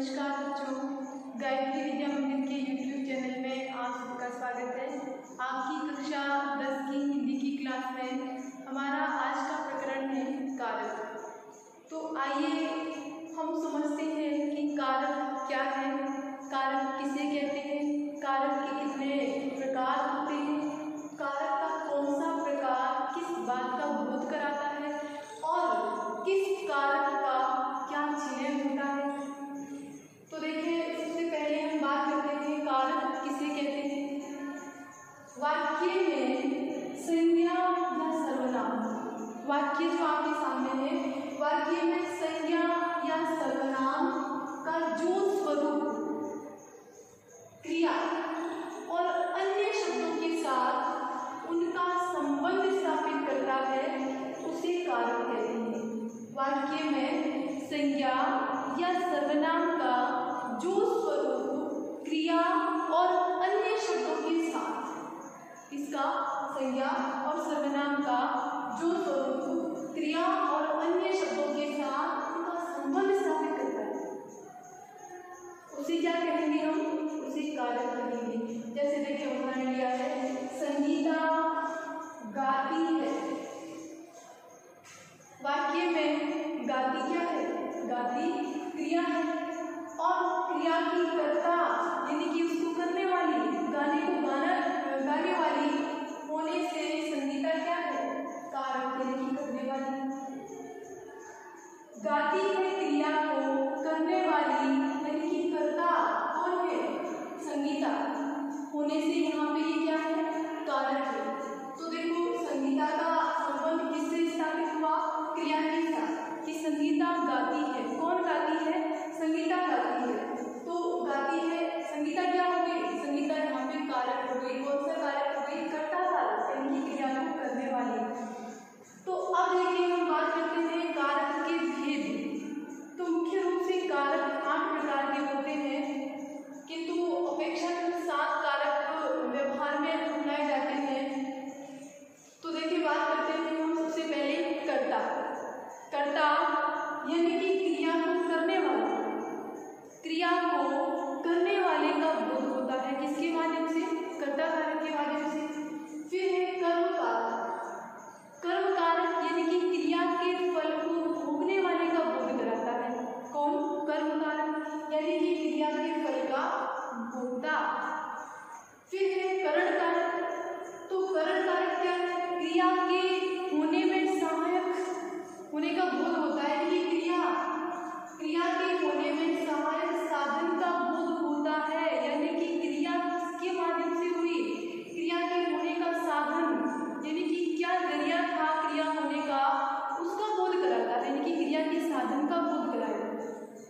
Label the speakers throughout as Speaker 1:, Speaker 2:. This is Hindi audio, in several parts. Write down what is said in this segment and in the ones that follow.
Speaker 1: नमस्कार बच्चों, गायत्री विद्या मंदिर के YouTube चैनल में आप सबका स्वागत है। आपकी कक्षा 10 की हिंदी की क्लास में हमारा आज का प्रकरण है कारक। तो आइए हम समझते हैं कि कारक क्या है, कारक किसे कहते हैं, कारक के कितने प्रकार होते हैं, कारक का कौन सा प्रकार किस बात का बोध कराता है और किस कारक का क्या चिन्ह होता है। तो देखिए, सबसे पहले हम बात करते हैं कारक किसे कहते हैं। वाक्य में संज्ञा या सर्वनाम, वाक्य जो आपके सामने है, वाक्य में संज्ञा या सर्वनाम का जो स्वरूप क्रिया और अन्य शब्दों के साथ उनका संबंध स्थापित करता है उसे कारक कहते हैं। वाक्य में संज्ञा या सर्वनाम का जो स्वरूप क्रिया और अन्य शब्दों के साथ, इसका संज्ञा और सर्वनाम का जो स्वरूप क्रिया और अन्य शब्दों के साथ उनका संबंध स्थापित करता है उसे क्या कहेंगे हम, उसे कारक कहेंगे। जैसे देखिए उदाहरण लिया है, संगीता गाती है। वाक्य में गाती क्या है, गाती क्रिया है और क्रिया की कर्ता यानी कि उसको करने वाली, गाने को गाने वाली होने से संगीता क्या है, कारक यानी कि करने वाली। गाती है क्रिया को करने वाली यानी कि कर्ता कौन है, संगीता होने से यहाँ पे ये क्या है, कारक है। तो देखो संगीता का संबंध किससे स्थापित हुआ, क्रिया के साथ, कि संगीता गाती है। कौन गाती है, संगीता गाती है। तो गाती है संगीता क्या हो गई, संगीता यहाँ पे कारक हो गई। कौन सा कारक हो गई, कर्ता कारक यानी कि क्रिया को करने वाली। तो अब देखिए हम बात करते हैं कारक के भेद। तो मुख्य रूप से कारक 8 प्रकार के होते हैं, किंतु अपेक्षाकृत 7 कारक व्यवहार में अपनाए जाते हैं। तो देखिए बात करते हैं हम सबसे पहले कर्ता। कर्ता यानी कि क्रिया को करने वाला, क्रिया को करने वाले का बोध होता है किसके माध्यम से, कर्ता कारक के माध्यम से। फिर है कर्म कारक। कर्म कारक यानी कि क्रिया के फल को भोगने वाले का बोध कराता है। कौन, कर्म कारक यानी कि क्रिया के फल का भोक्ता। फिर है करण कारक। तो करण कारक क्या है, क्रिया के होने में सहायक होने का बोध होता है कि क्रिया के होने में सहायक साधन का बोध होता है, यानी कि क्रिया किसके माध्यम से हुई, क्रिया के होने का साधन यानी कि क्या जरिया था क्रिया होने का, उसका बोध कराता है, यानी कि क्रिया के साधन का बोध कराता है।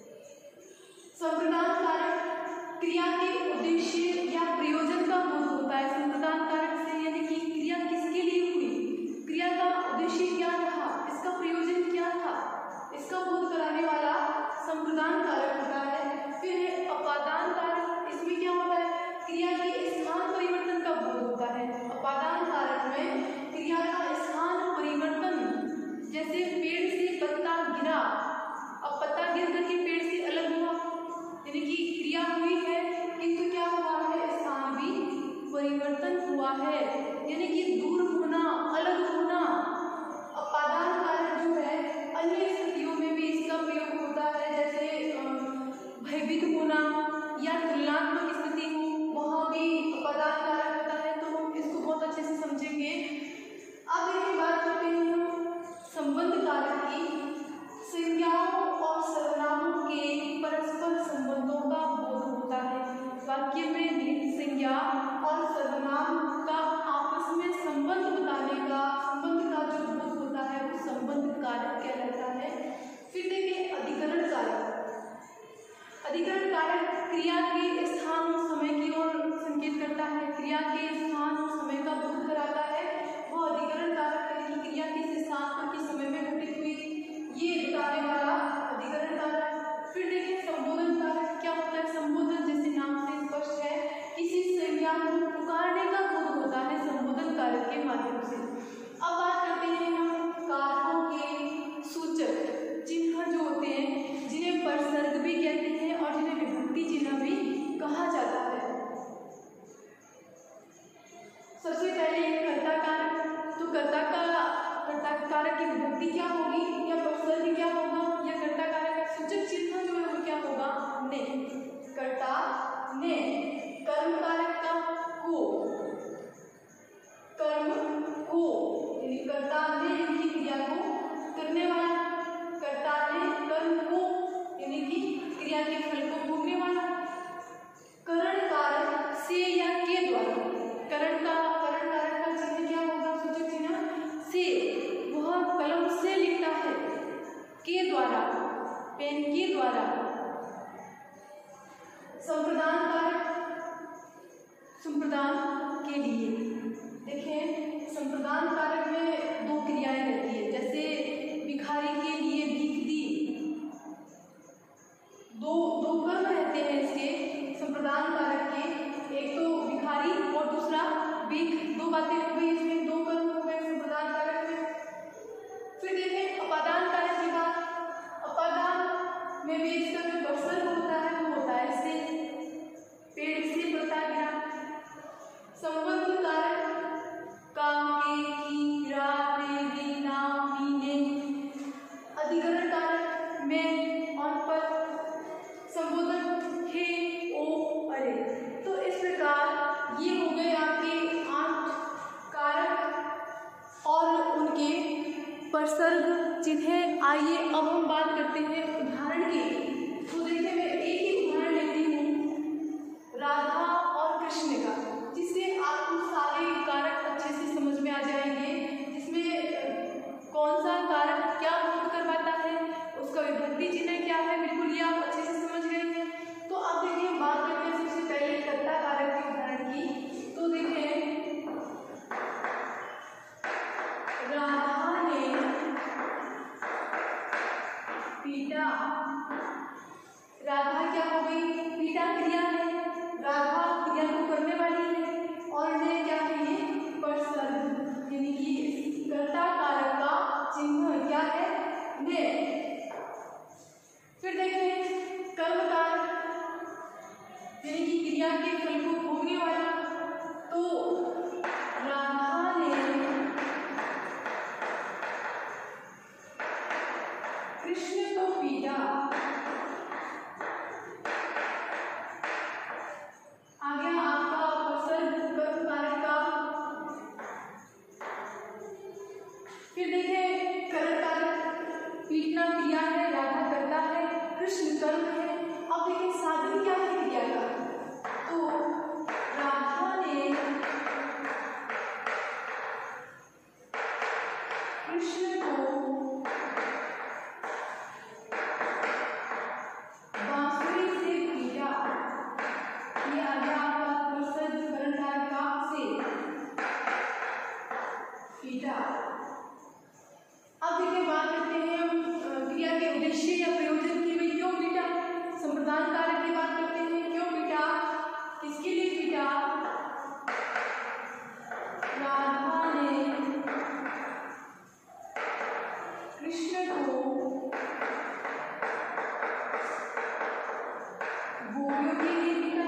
Speaker 1: संप्रदान कारक क्रिया के उद्देश्य या प्रयोजन का बोध होता है। संप्रदान कारक से यानी कि क्रिया किसके लिए हुई, क्रिया का उद्देश्य क्या था, इसका प्रयोजन क्या था, इसका बोध कराने वाला संप्रदान कारक होता है। फिर है अपादान कारक। इसमें क्या होता है, क्रिया के स्थान परिवर्तन का बोध होता है। अपादान कारक में क्रिया का स्थान परिवर्तन, जैसे पेड़ से पत्ता गिरा, अब पत्ता गिर करके पेड़ से अलग हुआ, यानी कि क्रिया हुई है किंतु क्या हुआ है, स्थान भी कर्ता ने यानी कि क्रिया को करने वाला, कर्ता ने कर्म को यानी कि क्रिया के फल को भोगने वाला। करण कारक से या के द्वारा, करण कारक का चिन्ह क्या होगा, सूचक चिन्ह से, वह कलम से लिखता है, के द्वारा पेन के द्वारा। संप्रदान कारक संप्रदान के लिए, देखें संप्रदान कारक में दो क्रियाएं रहती है, जैसे भिखारी के लिए भीख दी, दो कर्म रहते हैं इसके संप्रदान कारक के, एक तो भिखारी और दूसरा भीख, दो बातें हो गई इसमें, दो कर्म हो गए संप्रदान कारक में। फिर देखें अपादान कारक की बात, अपादान में भी इसका जो वर्षन होता है वो होता है से, पेड़ से पत्ता गिरा। संबंध कारक काम के, की, रा, रे, री, ना, पीने। अधिकरण कारक में, और पर। संबोधन हे, ओ, अरे। तो इस प्रकार ये हो गए आपके 8 कारक और उनके प्रसर्ग चिन्ह। आइए अब हम बात करते हैं उदाहरण की। तो देखिए मैं एक ही उदाहरण लेती हूँ राधा और कृष्ण का, जिससे आपको सारे कारक अच्छे से समझ में आ जाएंगे, जिसमें कौन सा कारक क्या बोध करवाता है, उसका विभक्ति चिन्ह क्या है, बिल्कुल ये आप अच्छे से समझ गए हैं। तो अब देखिए हम बात करते हैं सबसे पहले कर्ता कारक के उदाहरण की। तो देखिए राधा ने पीटा, राधा क्या हो गई, पीटा क्रिया है, राधा क्रिया को करने वाली है, और ने क्या है प्रसर्ग यानी कि कर्ता कारक का चिन्ह क्या है, ने। फिर देखें कर्म कारक यानी कि क्रिया के फल को भोगने वाला। तो राधा ने कृष्ण को पीटा, आ गया आपका प्रसर्ग कर्म कारक का। फिर देखिए करण कारक, पीटना क्रिया है, राधा करता है, कृष्ण कर्म है। अब देखिए साधन क्या है क्रिया का, तो राधा ने कृष्ण को बांसुरी से पीटा, ये आ गया आपका प्रसर्ग करण कारक का से, पीटा। अब देखिए बात करते हैं हम क्रिया के उद्देश्य या प्रयोजन की, भाई क्यों पीटा, संप्रदान कारक की बात करते हैं, क्यों पीटा, किसके लिए पीटा, राधा ने कृष्ण को गोपियों के लिए पीटा।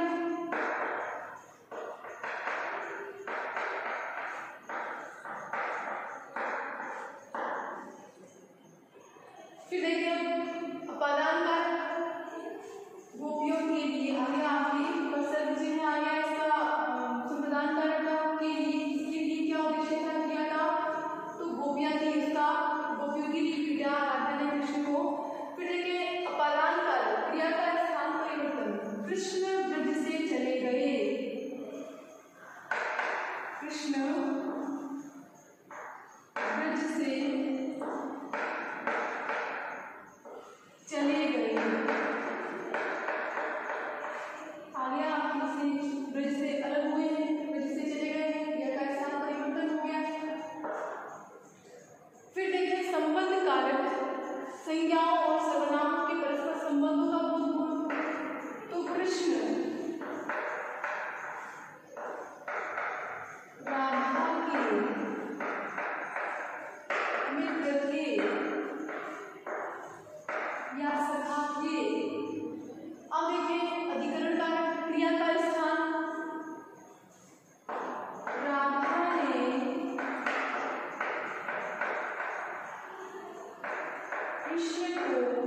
Speaker 1: फिर देखिए अपादान कारक गोपियों के लिए आ गया, आपकी प्रसर्ग चिन्ह आ गया इसका संप्रदान कारक का, के लिए किसके लिए क्या उद्देश्य था क्रिया का, तो गोपियां थी, इसका गोपियों के लिए पीटा राधा ने कृष्ण को। फिर देखिए अपादान कारक क्रिया का स्थान परिवर्तन, कृष्ण ब्रज से चले गए, कृष्ण ब्रज से चले गए, आ गया आपकी ब्रज से अलग हुए हैं, ब्रज से चले गए हैं, क्रिया का स्थान परिवर्तन हो गया। फिर देखिए संबंध कारक संज्ञाओं और सर्वनामों के परस्पर संबंधों का बोध हुआ। तो कृष्ण राधा के मित्र थे या सखा थे। अब देखिए अधिकरण कारक क्रिया का स्थान, राधा ने कृष्ण को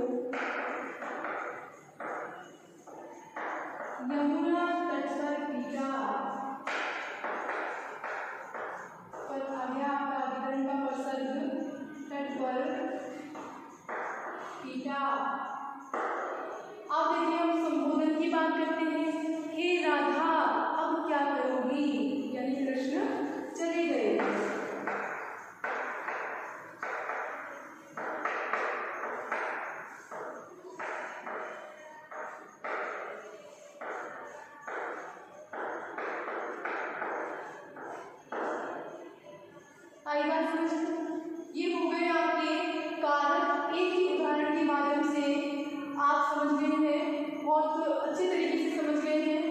Speaker 1: यमुना तट पर पीटा, पर आ गया आपका अधिकरण का बच्चों। ये हो गए आपके कारक। एक ही उदाहरण के माध्यम से आप समझ गए हैं, बहुत अच्छे तरीके से समझ गए हैं।